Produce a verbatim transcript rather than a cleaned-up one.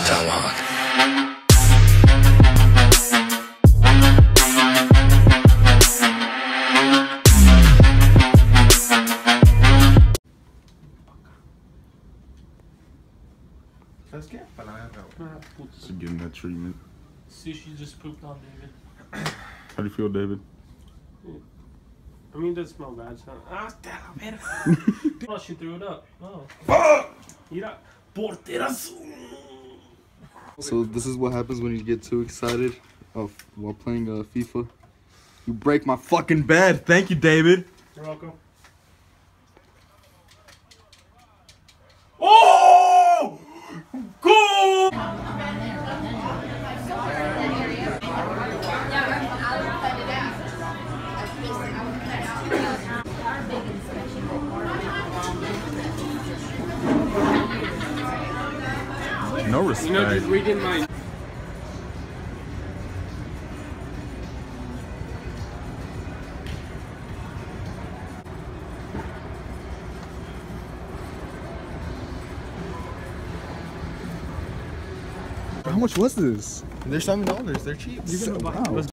Tomahawk. Let's get Just getting that treatment. Sushi just pooped on David. How do you feel, David? I mean, it doesn't smell bad. So. Ah, oh, she threw it up. Oh. Mira. Porteras. So this is what happens when you get too excited of while playing uh, FIFA. You break my fucking bed. Thank you, David. You're welcome. Oh! Goal! No respect. You know, just reading my. How much was this? They're seven dollars. They're cheap. So, wow.